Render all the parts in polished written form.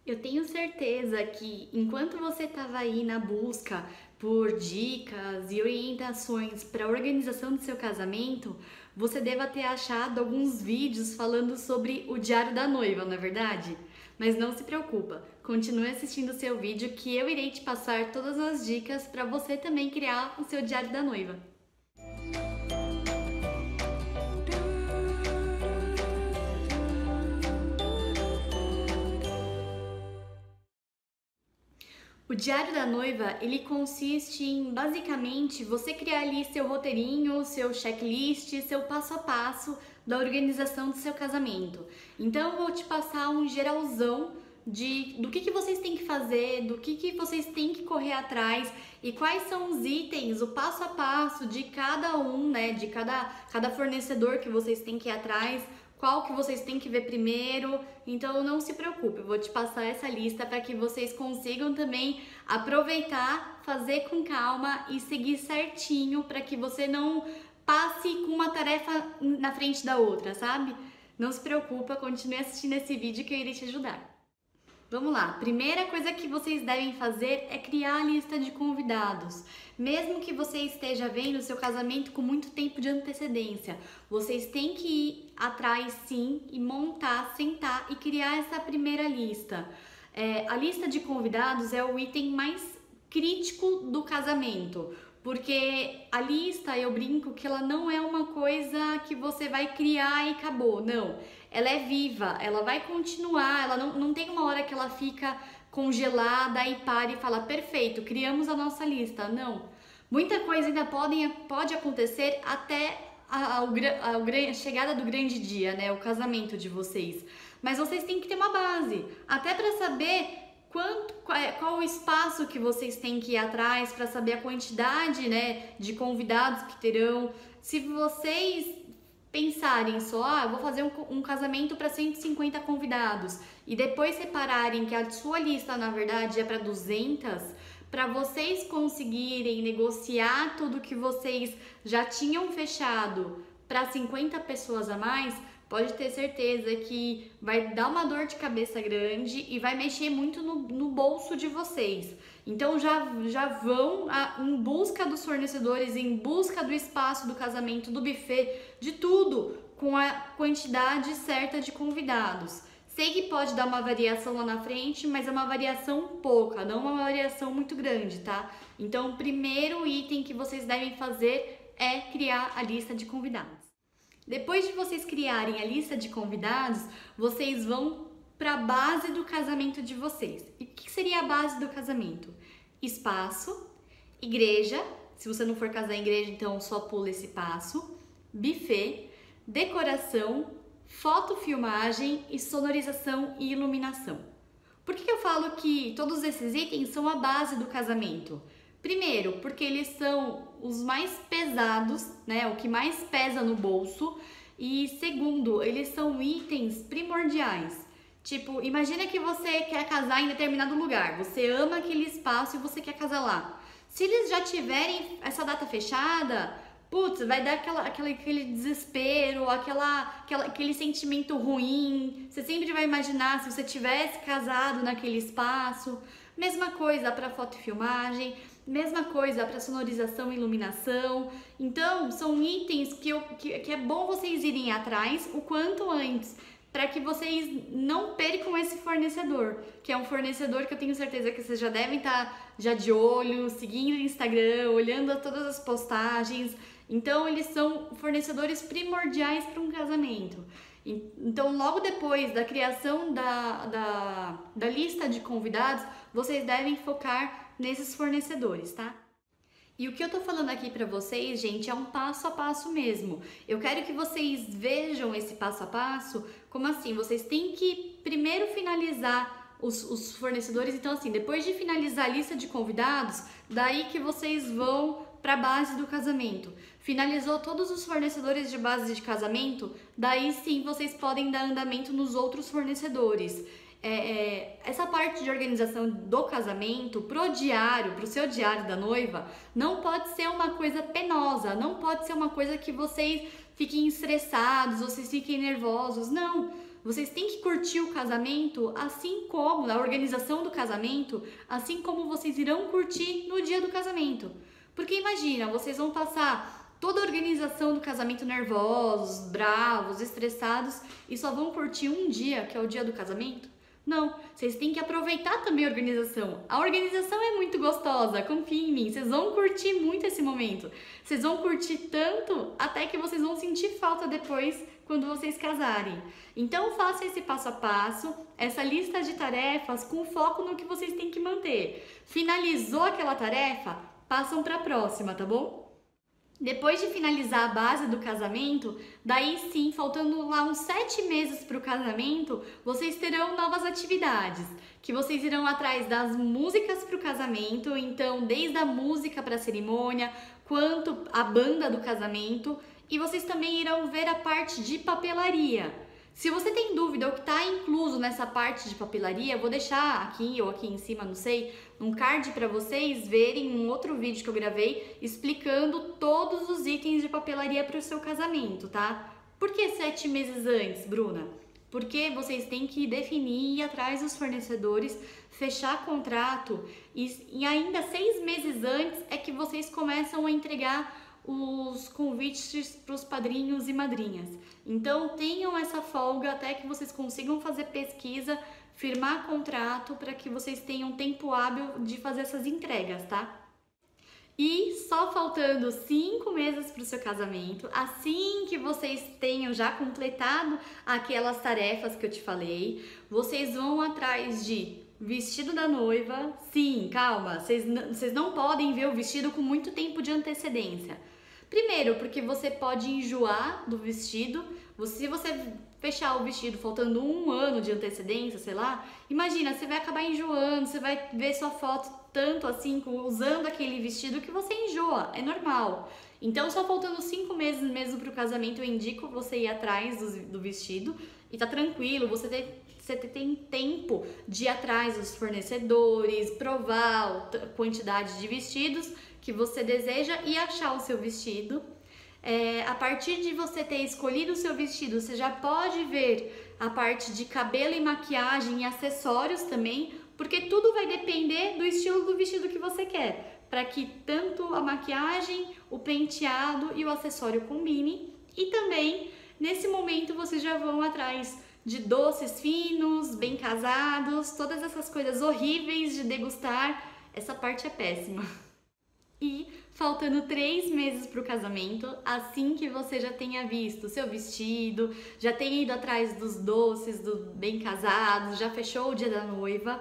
Eu tenho certeza que enquanto você estava aí na busca por dicas e orientações para a organização do seu casamento, você deva ter achado alguns vídeos falando sobre o diário da noiva, não é verdade? Mas não se preocupa, continue assistindo o seu vídeo que eu irei te passar todas as dicas para você também criar o seu diário da noiva. O diário da noiva, ele consiste em, basicamente, você criar ali seu roteirinho, seu checklist, seu passo a passo da organização do seu casamento. Então, eu vou te passar um geralzão do que vocês têm que fazer, do que vocês têm que correr atrás e quais são os itens, o passo a passo de cada um, né, de cada fornecedor que vocês têm que ir atrás, qual que vocês têm que ver primeiro. Então não se preocupe, eu vou te passar essa lista para que vocês consigam também aproveitar, fazer com calma e seguir certinho para que você não passe com uma tarefa na frente da outra, sabe? Não se preocupa, continue assistindo esse vídeo que eu irei te ajudar. Vamos lá, primeira coisa que vocês devem fazer é criar a lista de convidados. Mesmo que você esteja vendo o seu casamento com muito tempo de antecedência, vocês têm que ir atrás sim e montar, sentar e criar essa primeira lista. A lista de convidados é o item mais crítico do casamento, porque a lista, eu brinco que ela não é uma coisa que você vai criar e acabou, não. Ela é viva, ela vai continuar, ela não tem uma hora que ela fica congelada e para e fala, perfeito, criamos a nossa lista. Não, muita coisa ainda pode acontecer até a chegada do grande dia, né, o casamento de vocês. Mas vocês têm que ter uma base, até para saber qual o espaço que vocês têm que ir atrás, para saber a quantidade, né, de convidados que terão. Se vocês pensarem só, eu vou fazer um casamento para 150 convidados e depois separarem que a sua lista na verdade é para 200, para vocês conseguirem negociar tudo que vocês já tinham fechado para 50 pessoas a mais, pode ter certeza que vai dar uma dor de cabeça grande e vai mexer muito no bolso de vocês. Então já vão em busca dos fornecedores, em busca do espaço do casamento, do buffet, de tudo, com a quantidade certa de convidados. Sei que pode dar uma variação lá na frente, mas é uma variação pouca, não uma variação muito grande, tá? Então, o primeiro item que vocês devem fazer é criar a lista de convidados. Depois de vocês criarem a lista de convidados, vocês vão para a base do casamento de vocês. E o que seria a base do casamento? Espaço, igreja, se você não for casar em igreja, então só pula esse passo, buffet, decoração, fotofilmagem e sonorização e iluminação. Por que eu falo que todos esses itens são a base do casamento? Primeiro, porque eles são os mais pesados, né? O que mais pesa no bolso. E segundo, eles são itens primordiais. Tipo, imagina que você quer casar em determinado lugar. Você ama aquele espaço e você quer casar lá. Se eles já tiverem essa data fechada, putz, vai dar aquele desespero, aquele sentimento ruim. Você sempre vai imaginar se você tivesse casado naquele espaço. Mesma coisa para fotofilmagem, mesma coisa para sonorização e iluminação. Então, são itens que é bom vocês irem atrás o quanto antes, para que vocês não percam esse fornecedor, que é um fornecedor que eu tenho certeza que vocês já devem estar já de olho, seguindo o Instagram, olhando todas as postagens. Então, eles são fornecedores primordiais para um casamento. Então, logo depois da criação da lista de convidados, vocês devem focar nesses fornecedores, tá? E o que eu tô falando aqui pra vocês, gente, é um passo a passo mesmo. Eu quero que vocês vejam esse passo a passo como assim, vocês têm que primeiro finalizar os fornecedores. Então, assim, depois de finalizar a lista de convidados, daí que vocês vão para a base do casamento. Finalizou todos os fornecedores de base de casamento, daí sim vocês podem dar andamento nos outros fornecedores. Essa parte de organização do casamento pro seu diário da noiva, não pode ser uma coisa penosa, não pode ser uma coisa que vocês fiquem estressados, vocês fiquem nervosos, não. vocês têm que curtir o casamento assim como, na organização do casamento, assim como vocês irão curtir no dia do casamento. Porque imagina, vocês vão passar toda a organização do casamento nervosos, bravos, estressados e só vão curtir um dia, que é o dia do casamento? Não, vocês têm que aproveitar também a organização. A organização é muito gostosa, confia em mim, vocês vão curtir muito esse momento. Vocês vão curtir tanto até que vocês vão sentir falta depois quando vocês casarem. Então faça esse passo a passo, essa lista de tarefas com foco no que vocês têm que manter. Finalizou aquela tarefa? Passam para a próxima, tá bom? Depois de finalizar a base do casamento, daí sim, faltando lá uns 7 meses para o casamento, vocês terão novas atividades, que vocês irão atrás das músicas para o casamento, então desde a música para a cerimônia, quanto a banda do casamento, e vocês também irão ver a parte de papelaria. Se você tem dúvida o que está incluso nessa parte de papelaria, eu vou deixar aqui ou aqui em cima, não sei, um card para vocês verem um outro vídeo que eu gravei explicando todos os itens de papelaria para o seu casamento, tá? Por que 7 meses antes, Bruna? Porque vocês têm que definir, ir atrás dos fornecedores, fechar contrato e ainda 6 meses antes é que vocês começam a entregar os convites para os padrinhos e madrinhas. Então tenham essa folga até que vocês consigam fazer pesquisa, firmar contrato para que vocês tenham tempo hábil de fazer essas entregas, tá? E só faltando 5 meses para o seu casamento, assim que vocês tenham já completado aquelas tarefas que eu te falei, vocês vão atrás de vestido da noiva. Sim, calma, vocês não podem ver o vestido com muito tempo de antecedência. Primeiro, porque você pode enjoar do vestido. Se você fechar o vestido faltando 1 ano de antecedência, sei lá, imagina, você vai acabar enjoando, você vai ver sua foto tanto assim, usando aquele vestido que você enjoa, é normal. Então, só faltando 5 meses mesmo para o casamento, eu indico você ir atrás do vestido e tá tranquilo, você tem tempo de ir atrás dos fornecedores, provar a quantidade de vestidos que você deseja e achar o seu vestido. A partir de você ter escolhido o seu vestido, você já pode ver a parte de cabelo e maquiagem e acessórios também, porque tudo vai depender do estilo do vestido que você quer, para que tanto a maquiagem, o penteado e o acessório combinem. E também, nesse momento, vocês já vão atrás de doces finos, bem casados, todas essas coisas horríveis de degustar. Essa parte é péssima. E faltando 3 meses para o casamento, assim que você já tenha visto o seu vestido, já tenha ido atrás dos doces, do bem casado, já fechou o dia da noiva,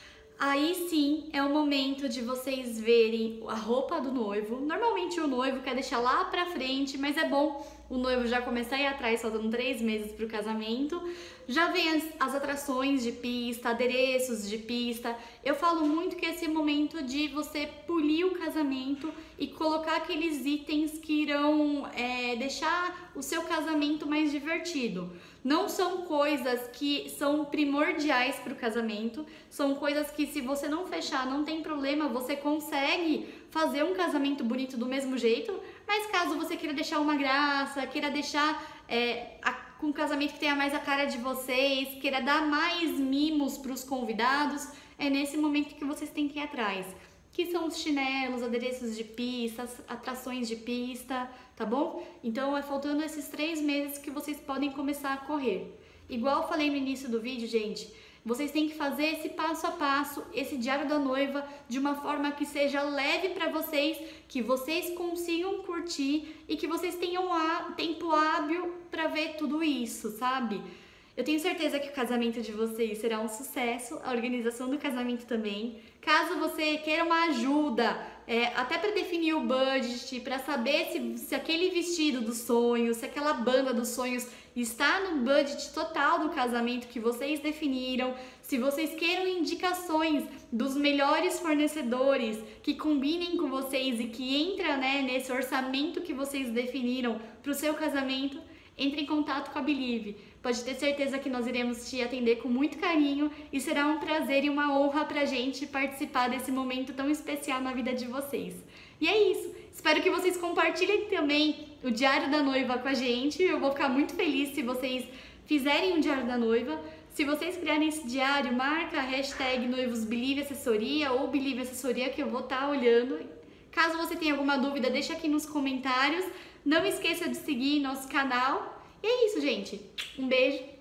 aí sim é o momento de vocês verem a roupa do noivo. Normalmente o noivo quer deixar lá pra frente, mas é bom o noivo já começar a ir atrás, faltando 3 meses para o casamento. Já vem as atrações de pista, adereços de pista. Eu falo muito que esse é o momento de você polir o casamento e colocar aqueles itens que irão deixar o seu casamento mais divertido. Não são coisas que são primordiais para o casamento, são coisas que se você não fechar, não tem problema, você consegue fazer um casamento bonito do mesmo jeito, mas caso você queira deixar uma graça, queira deixar com um casamento que tenha mais a cara de vocês, queira dar mais mimos para os convidados, é nesse momento que vocês têm que ir atrás. Que são os chinelos, adereços de pista, atrações de pista, tá bom? Então, faltando esses 3 meses que vocês podem começar a correr. Igual eu falei no início do vídeo, gente, vocês têm que fazer esse passo a passo, esse diário da noiva, de uma forma que seja leve para vocês, que vocês consigam curtir e que vocês tenham tempo hábil para ver tudo isso, sabe? Eu tenho certeza que o casamento de vocês será um sucesso, a organização do casamento também. Caso você queira uma ajuda, até para definir o budget, para saber se aquele vestido dos sonhos, se aquela banda dos sonhos está no budget total do casamento que vocês definiram, se vocês queiram indicações dos melhores fornecedores que combinem com vocês e que entra, nesse orçamento que vocês definiram para o seu casamento, entre em contato com a Believe. Pode ter certeza que nós iremos te atender com muito carinho e será um prazer e uma honra pra gente participar desse momento tão especial na vida de vocês. E é isso. Espero que vocês compartilhem também o Diário da Noiva com a gente. Eu vou ficar muito feliz se vocês fizerem um diário da noiva. Se vocês criarem esse diário, marca a hashtag NoivosBelieveAssessoria ou BelieveAssessoria que eu vou estar olhando. Caso você tenha alguma dúvida, deixa aqui nos comentários. Não esqueça de seguir nosso canal. E é isso, gente. Um beijo.